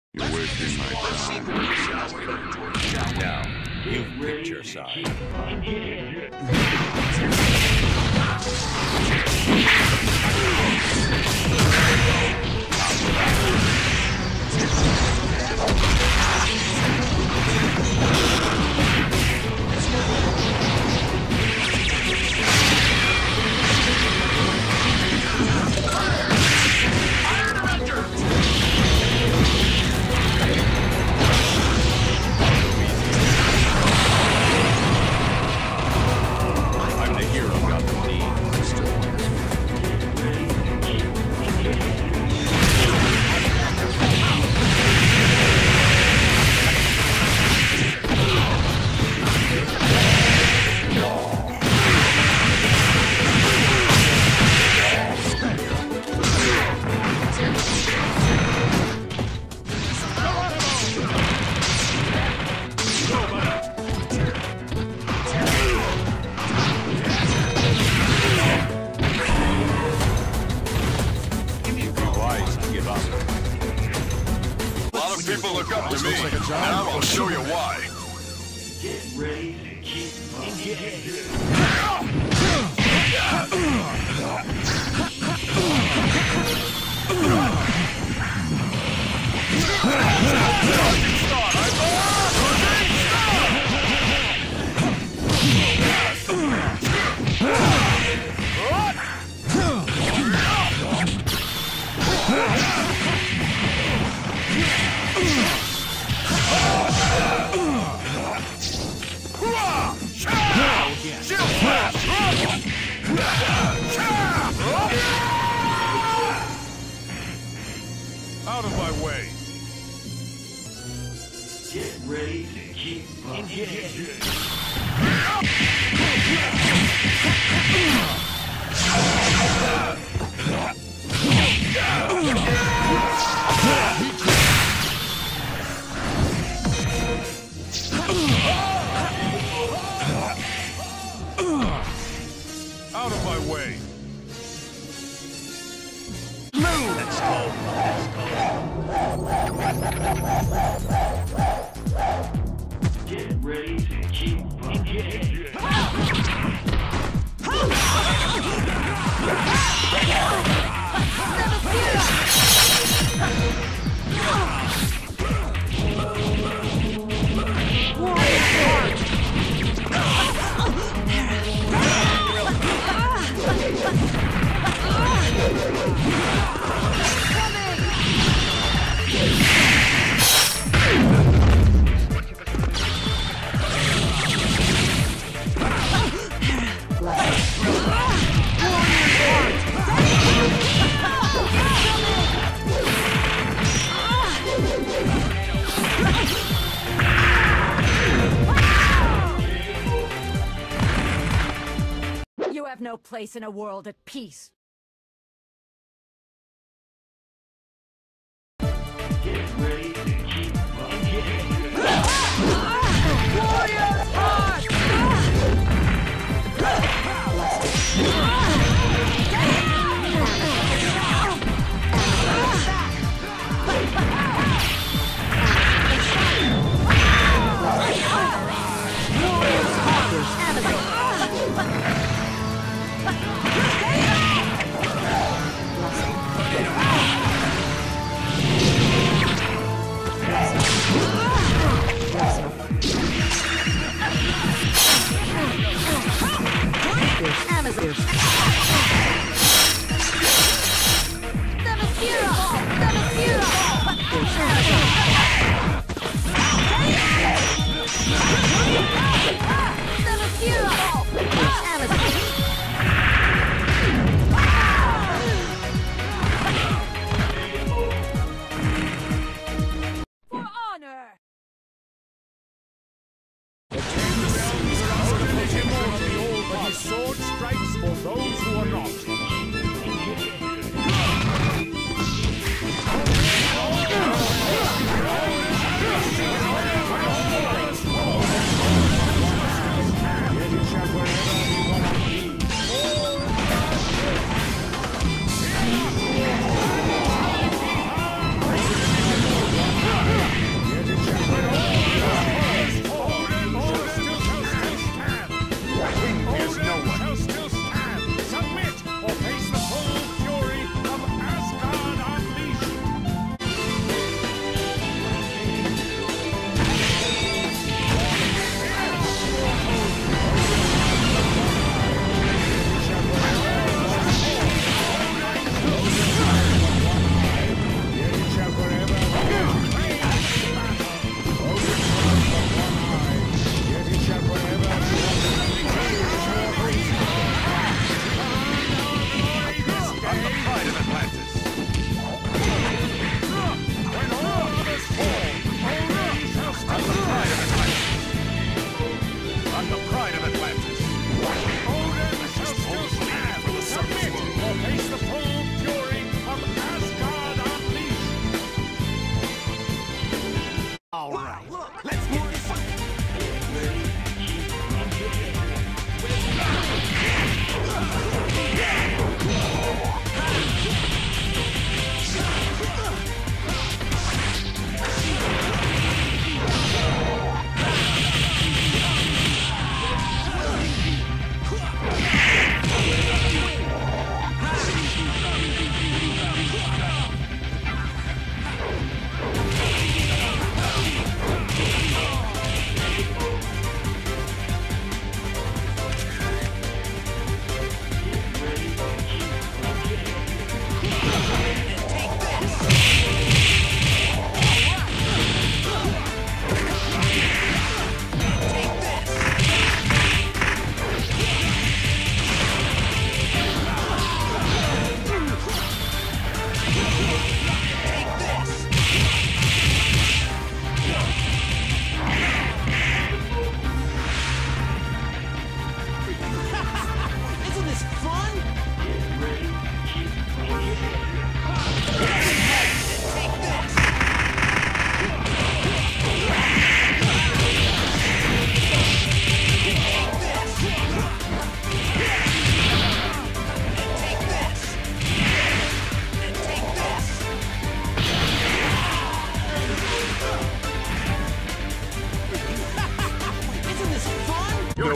You're wasting my time. Now, you've picked your side. People look up to me, and I will show you why. Get ready to keep Out of my way. Get ready to keep engaged. Out of my way. Move! Let's go. Get ready to keep engaged. You have no place in a world at peace. Get ready to keep engaged. Warriors heart!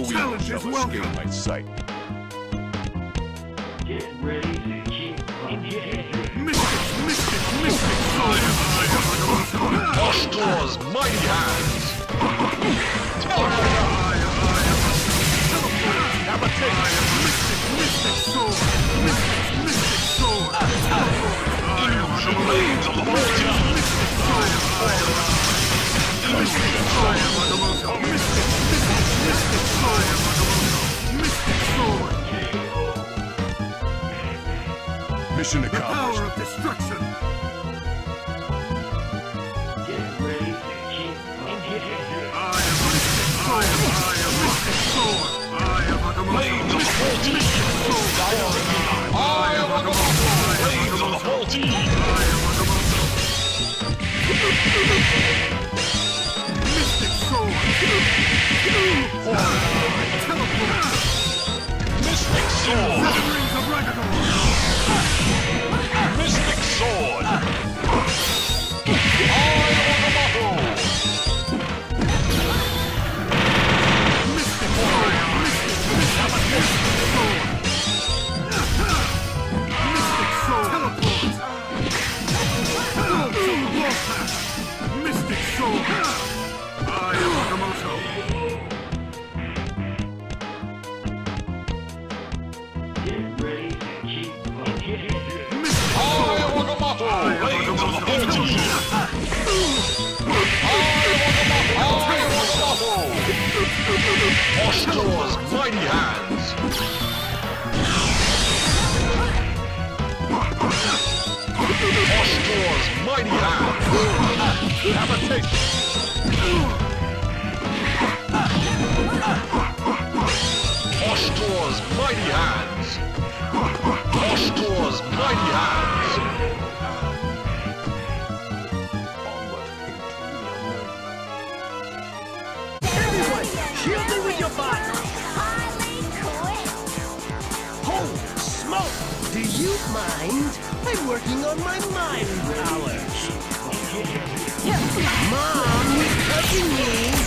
evil shall escape my sight. Get ready to keep engaging. Mystic sword! Ostor's mighty hands! Mystic sword! Mystic sword! Blades of the multi! Mission The power accomplished. of destruction! Get ready to keep engaging. I am Mystic Sword! I am Agamotto! Blades of the multi! I am Agamotto! Blades of the multi! Mystic Sword! Teleport! Mystic sword! Rings of Ragnarok! Mystic sword! I am Agamotto! Mystic Sword! Mystic Sword! Teleport! Mystic Sword! I am Agamotto! Get ready to keep engaging. I am Agamotto! Blades of the multi! I am Agamotto! Ostor's mighty hands! Ostor's mighty hands! Have a taste! Ostor's mighty hands! Ostor's mighty hands! Everyone, shield me with your body! Holy smoke! Do you mind? I'm working on my mind powers. Mom, he's touching me!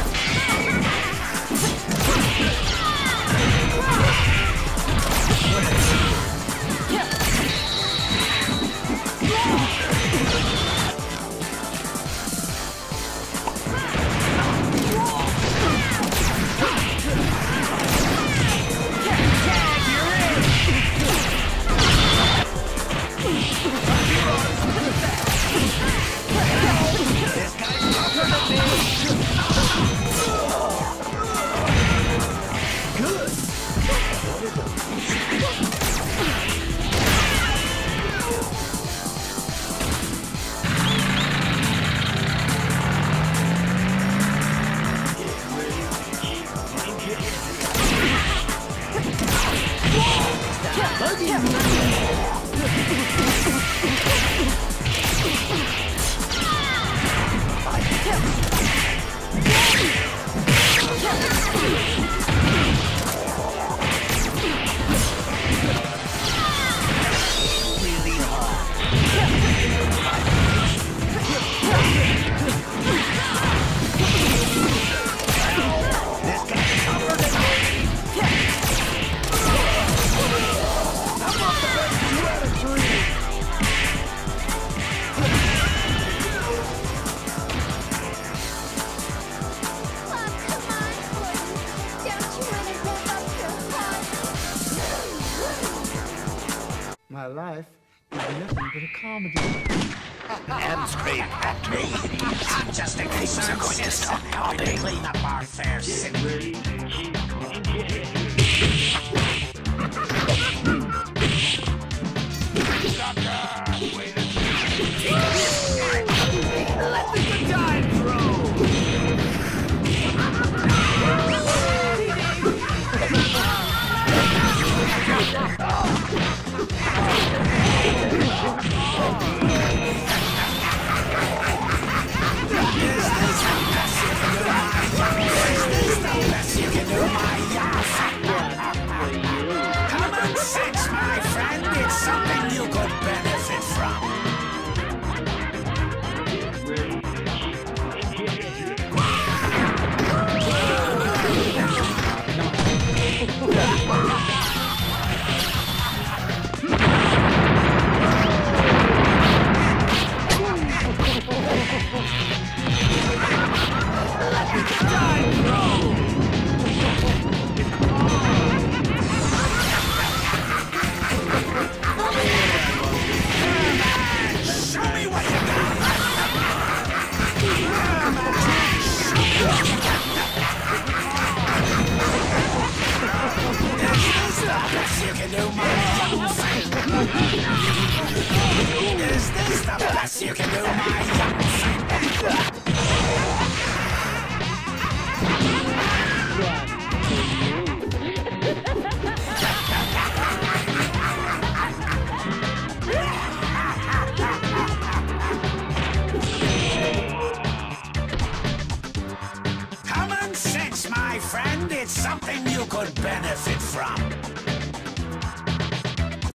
My life is nothing but a comedy. And scream at me. I'm just a things are going to stop happening. Clean up our fair city. Get ready to keep engaging. Let the good times roll. Get ready you can do my Common sense, my friend, it's something you could benefit from.